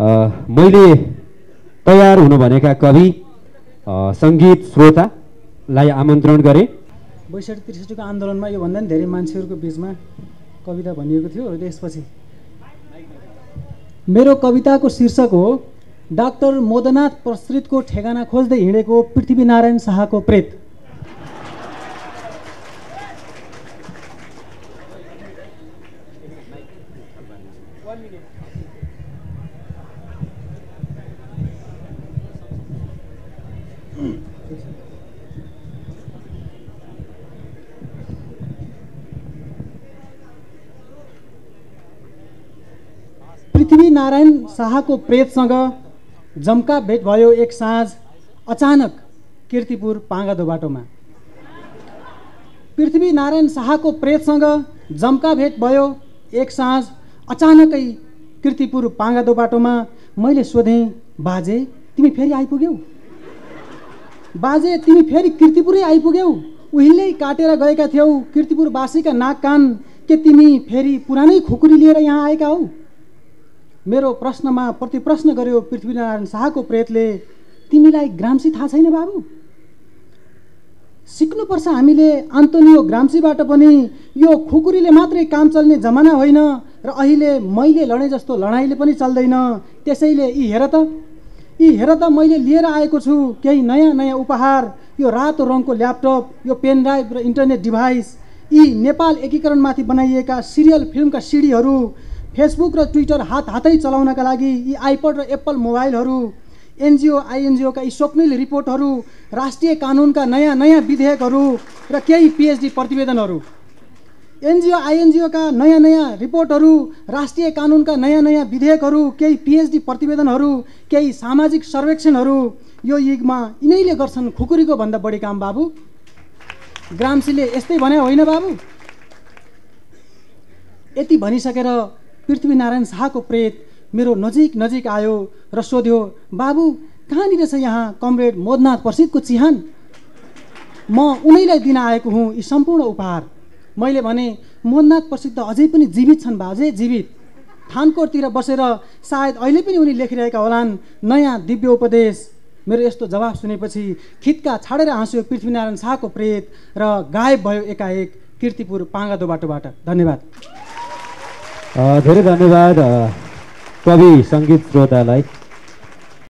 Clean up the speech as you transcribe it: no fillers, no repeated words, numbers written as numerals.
मैले तयार हुनु भनेका कवि सङ्गीत श्रोतालाई आमन्त्रण गरेँ। 62-63 को आन्दोलनमा यो भन्दा नि धेरै मान्छेहरूको बिचमा कविता भनिएको थियो। त्यसपछि मेरो कविताको शीर्षक हो डाक्टर मोदनाथ प्रसृतको ठेगाना खोज्दै हिँडेको पृथ्वीनारायण शाहको प्रेत। पृथ्वीनारायण शाहको प्रेतसँग जम्का भेट भयो एक साँझ अचानक कीर्तिपुर पाँगादो बाटोमा। पृथ्वीनारायण शाहको प्रेतसँग जम्का भेट भयो एक साँझ अचानकै कीर्तिपुर पाँगादो बाटोमा। मैले सोधेँ, बाजे तिमी फेरि आइपुग्यौ? बाजे तिमी फेरि कीर्तिपुरै आइपुग्यौ? उहिल्यै काटेर गएका थियौ कीर्तिपुरवासीका नाक कान, के तिमी फेरि पुरानै खुकुरी लिएर यहाँ आएका हौ? मेरो प्रश्नमा प्रतिप्रश्न गर्यो पृथ्वीनारायण शाहको प्रेतले। तिमीलाई ग्राम्सी थाहा छैन बाबु? सिक्नुपर्छ हामीले आन्तोनियो ग्राम्सीबाट पनि। यो खुकुरीले मात्रै काम चल्ने जमाना होइन र अहिले मैले लडे जस्तो लडाइँले पनि चल्दैन। त्यसैले यी हेर त मैले लिएर आएको छु केही नयाँ नयाँ उपहार। यो रातो रङको ल्यापटप, यो पेनड्राइभ र इन्टरनेट डिभाइस, यी नेपाल एकीकरणमाथि बनाइएका सिरियल फिल्मका सिडीहरू, फेसबुक र ट्विटर हातै चलाउनका लागि यी आइपड र एप्पल मोबाइलहरू, एनजिओ आइएनजिओका यी स्वप्निल रिपोर्टहरू, राष्ट्रिय कानुनका नयाँ नयाँ विधेयकहरू र केही पिएचडी प्रतिवेदनहरू। एनजिओ आइएनजिओका नयाँ नयाँ रिपोर्टहरू, राष्ट्रिय कानुनका नयाँ नयाँ विधेयकहरू, केही पिएचडी प्रतिवेदनहरू, केही सामाजिक सर्वेक्षणहरू। यो युगमा यिनैले गर्छन् खुकुरीको भन्दा बढी काम बाबु। ग्राम्सीले यस्तै भने होइन बाबु? यति भनिसकेर पृथ्वीनारायण शाहको प्रेत मेरो नजिक आयो र सोध्यो, बाबु कहाँनिर छ यहाँ कमरेड मोदनाथ प्रसिद्धको चिहान? म उनैलाई दिन आएको हुँ यी सम्पूर्ण उपहार। मैले भने, मोदनाथ प्रसिद्ध अझै पनि जीवित छन् बाजे, जीवित। थानकोटतिर बसेर सायद अहिले पनि उनी लेखिरहेका होलान् नयाँ दिव्य उपदेश। मेरो यस्तो जवाफ सुनेपछि खित्का छाडेर हाँस्यो पृथ्वीनारायण शाहको प्रेत र गायब भयो एकाएक कीर्तिपुर पाँगादो बाटोबाट। धन्यवाद। धेरै धन्यवाद कवि सङ्गीत श्रोतालाई।